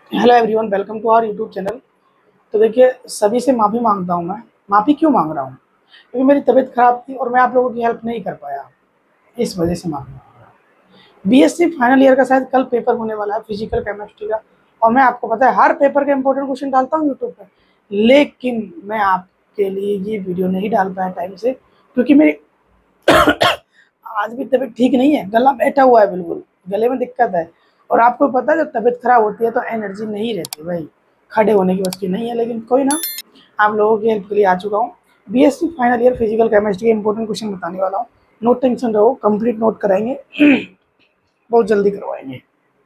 Hello everyone, welcome to our YouTube channel. तो देखिए, सभी से माफ़ी मांगता हूँ। मैं माफ़ी क्यों मांग रहा हूँ? क्योंकि मेरी तबीयत ख़राब थी और मैं आप लोगों की हेल्प नहीं कर पाया, इस वजह से माफ़ी मांग रहा हूँ। बीएससी फाइनल ईयर का शायद कल पेपर होने वाला है, फिजिकल केमिस्ट्री का। और मैं आपको पता है हर पेपर के इंपॉर्टेंट क्वेश्चन डालता हूँ यूट्यूब पर, लेकिन मैं आपके लिए ये वीडियो नहीं डाल पाया टाइम से, क्योंकि मेरी आज भी तबीयत ठीक नहीं है। गला बैठा हुआ है, बिल्कुल गले में दिक्कत है। और आपको पता है, जब तबीयत खराब होती है तो एनर्जी नहीं रहती भाई, खड़े होने की बस की नहीं है। लेकिन कोई ना, आप लोगों की हेल्प के लिए आ चुका हूँ। BSc final year physical chemistry के इंपॉर्टेंट क्वेश्चन बताने वाला हूँ। नो टेंशन रहो, कंप्लीट नोट कराएंगे बहुत जल्दी करवाएंगे।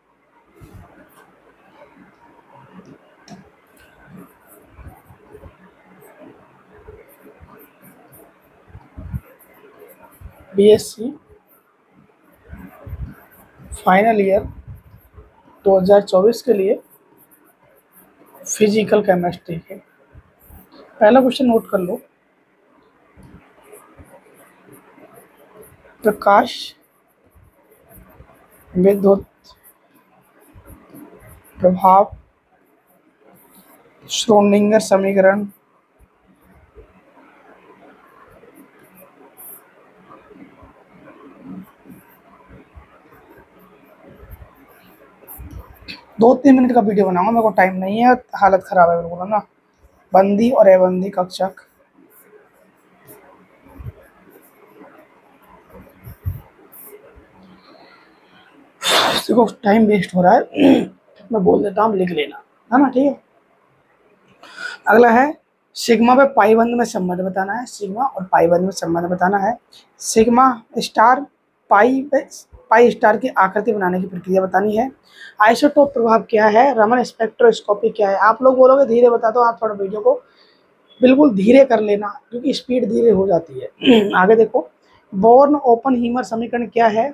बीएससी फाइनल ईयर 2024 के लिए फिजिकल केमिस्ट्री के पहला क्वेश्चन नोट कर लो। प्रकाश विद्युत प्रभाव श्रोडिंगर समीकरण दो तीन मिनट का वीडियो बनाऊंगा, मेरे को टाइम नहीं है, हालत खराब है बिल्कुल, है ना। बंदी और अबंदी कक्षक, देखो टाइम वेस्ट हो रहा है मैं बोल देता हूँ, लिख लेना, है ना, ठीक है। अगला है सिग्मा पे पाई बंद में संबंध बताना है। सिग्मा और पाई बंद में संबंध बताना है। सिग्मा स्टार पाई पे पाई स्टार की आकृति बनाने की प्रक्रिया बतानी है। आइसोटोप प्रभाव क्या है, रमन स्पेक्ट्रोस्कोपी क्या है। आप लोग बोलोगे धीरे बता दो, आप थोड़ा वीडियो को बिल्कुल धीरे कर लेना, क्योंकि स्पीड धीरे हो जाती है आगे देखो, बोर्न ओपन हीमर समीकरण क्या है,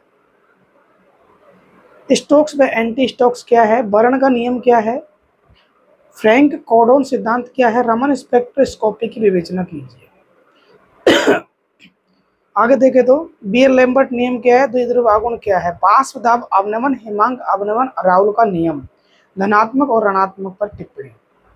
स्टोक्स व एंटी स्टोक्स क्या है, बर्न का नियम क्या है, फ्रैंक कोडोन सिद्धांत क्या है, रमन स्पेक्ट्रोस्कोपी की विवेचना कीजिए। आगे देखे तो बीयर लैम्बर्ट नियम क्या है, द्विध्रुव आघूर्ण क्या है, पार्श्व दाब अवनमन हिमांक अवनमन राहुल का नियम, धनात्मक और ऋणात्मक पर टिप्पणी,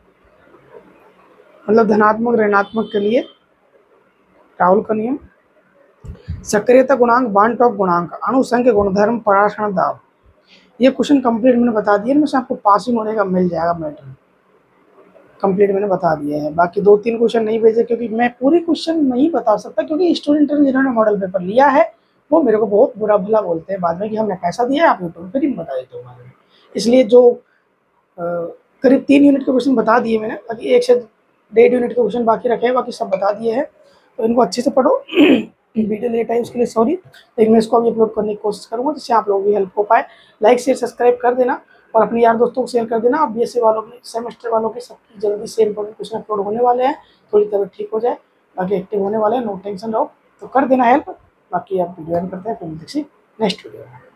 मतलब धनात्मक ऋणात्मक के लिए राहुल का नियम, सक्रियता गुणांक बांटॉप गुणांक, अणुसंख्य गुणधर्म पराक्षण दाब। ये क्वेश्चन कंप्लीट मैंने बता दिए, इनमें से आपको पासिंग होने का मिल जाएगा मैटर, कंप्लीट मैंने बता दिया है। बाकी दो तीन क्वेश्चन नहीं भेजे, क्योंकि मैं पूरे क्वेश्चन नहीं बता सकता, क्योंकि स्टूडेंट ने जिन्होंने मॉडल पेपर लिया है वो मेरे को बहुत बुरा भला बोलते हैं बाद में कि हमने पैसा दिया है, आप यूट्यूब पर ही बता देते हो बाद में। इसलिए जो करीब 3 यूनिट के क्वेश्चन बता दिए मैंने, बाकी 1 से 1.5 यूनिट के क्वेश्चन बाकी रखे हैं, बाकी सब बता दिए हैं। तो इनको अच्छे से पढ़ो वीडियो लेट है उसके लिए सॉरी, लेकिन मैं इसको अभी अपलोड करने की कोशिश करूँगा जिससे आप लोगों की हेल्प हो पाए। लाइक शेयर सब्सक्राइब कर देना और अपने यार दोस्तों को शेयर कर देना। अब बीएससी वालों की, सेमेस्टर वालों की सबकी जल्दी से इंपॉर्टेंट क्वेश्चन अपलोड होने वाले हैं, थोड़ी तबीयत ठीक हो जाए, बाकी एक्टिव होने वाले हैं, नो टेंशन रहो। तो कर देना हेल्प, बाकी आप वीडियो एंड करते हैं, फिर मिलते हैं नेक्स्ट वीडियो में।